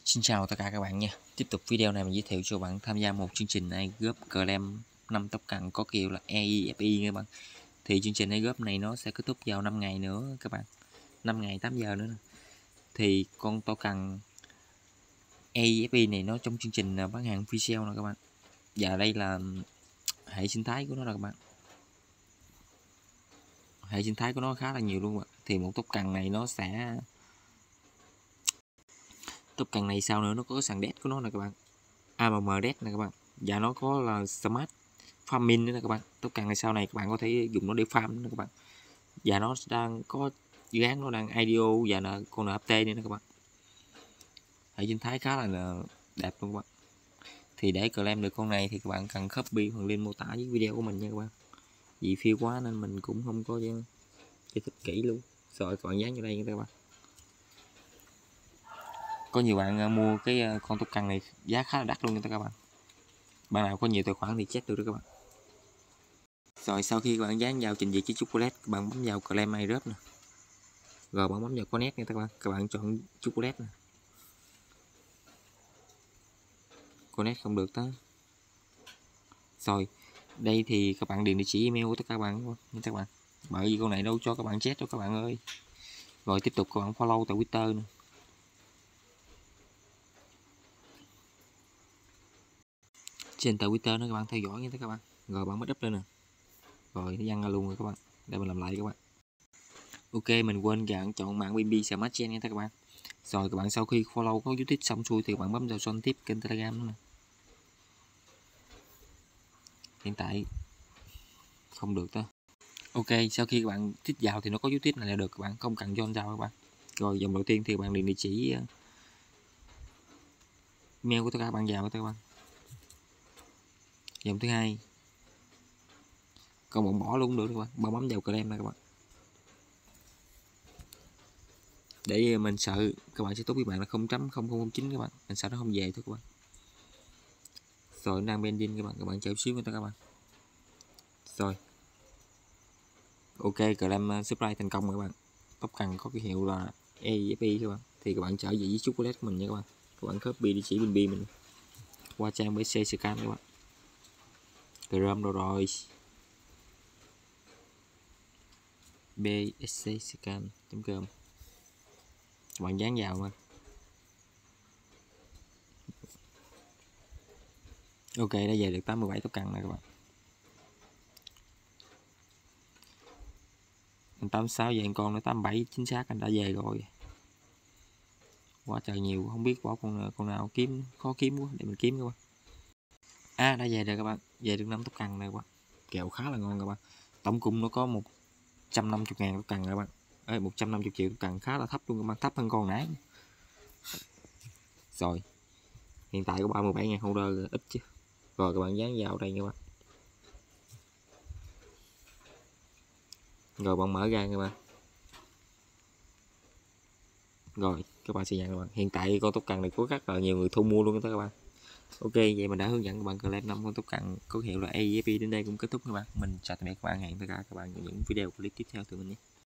Xin chào tất cả các bạn nha. Tiếp tục video này mình giới thiệu cho bạn tham gia một chương trình airdrop claim 5 tóc cằn có kiểu là EIFI các bạn. Thì chương trình airdrop này nó sẽ kết thúc vào 5 ngày nữa các bạn. 5 ngày 8 giờ nữa nè. Thì con token EIFI này nó trong chương trình bán hàng free sale nè các bạn. Và đây là hệ sinh thái của nó nè các bạn. Hệ sinh thái của nó khá là nhiều luôn các bạn. Thì một token này nó sẽ token này sau nữa nó có cái sàn desk của nó nè các bạn, AMM desk nè các bạn, và nó có là smart farming nữa nè các bạn. Token này sau này các bạn có thể dùng nó để farm nữa các bạn, và nó đang có dự án nó đang IDO và là con NFT nữa nè các bạn. Hệ sinh thái khá là đẹp luôn các bạn. Thì để claim được con này thì các bạn cần copy phần link mô tả với video của mình nha các bạn, vì phiêu quá nên mình cũng không có giải thích kỹ luôn. Rồi các bạn dán vô đây nha các bạn. Có nhiều bạn mua cái con token này giá khá là đắt luôn nha các bạn. Bạn nào có nhiều tài khoản thì check được đó các bạn. Rồi sau khi các bạn dán vào trình duyệt chiếc chocolate, các bạn bấm vào claim airdrop nè. Rồi bạn bấm vào connect nha các bạn. Các bạn chọn chocolate nè. Connect không được đó. Rồi đây thì các bạn điền địa chỉ email của tất cả các bạn nha các bạn. Bởi vì con này đâu cho các bạn check đâu các bạn ơi. Rồi tiếp tục các bạn follow tại Twitter nè. Trên tờ Twitter đó các bạn theo dõi nha các bạn. Rồi bạn mới up lên nè. Rồi nó văng ra luôn rồi các bạn. Để mình làm lại các bạn. Ok, mình quên gạn chọn mạng BNB Smart Chain nha các bạn. Rồi các bạn sau khi follow có dấu tích xong xuôi thì các bạn bấm vào join tiếp kênh Telegram nữa nè. Hiện tại không được đó. Ok, sau khi các bạn tích vào thì nó có dấu tích này là được các bạn, không cần join vào các bạn. Rồi dòng đầu tiên thì các bạn điền địa chỉ email của tất cả các bạn vào các bạn. Dòng thứ hai còn bạn bỏ luôn được các bạn, bạn bấm vào claim này các bạn. Để mình sợ các bạn sẽ tốt với bạn là 0.0009 các bạn, mình sợ nó không về thôi các bạn. Rồi đang pending các bạn chờ xíu nữa các bạn. Rồi ok, claim supply thành công các bạn. Tóc cần có cái hiệu là EFI các bạn. Thì các bạn trở về với chocolate của mình nha các bạn. Các bạn copy địa chỉ BNB mình qua trang BSC scan các bạn. Chrome đâu rồi, bscscan.com, các bạn dán vào mà. Ok, đã về được 87 tóc cần này các bạn. 86 về con nó 87 chính xác anh đã về rồi. Quá trời nhiều, không biết bỏ con nào kiếm, khó kiếm quá để mình kiếm các bạn. Đã về rồi các bạn, về được 5 tóc cần này các bạn. Kèo khá là ngon các bạn. Tổng cộng nó có 150.000 tóc cần các bạn. 150 triệu tóc cần khá là thấp luôn các bạn, thấp hơn con nãy. Rồi hiện tại có 37.000 holder ít chứ. Rồi các bạn dán vào đây các bạn. Rồi bạn mở ra các bạn. Rồi các bạn sẽ nhận các bạn. Hiện tại con tóc cần này có rất là nhiều người thu mua luôn các bạn. Ok, vậy mình đã hướng dẫn các bạn claim 5 con tóc cần có hiệu là AFP đến đây cũng kết thúc các bạn. Mình chào tạm biệt các bạn, hẹn tất cả các bạn ở những video clip tiếp theo từ mình nhé.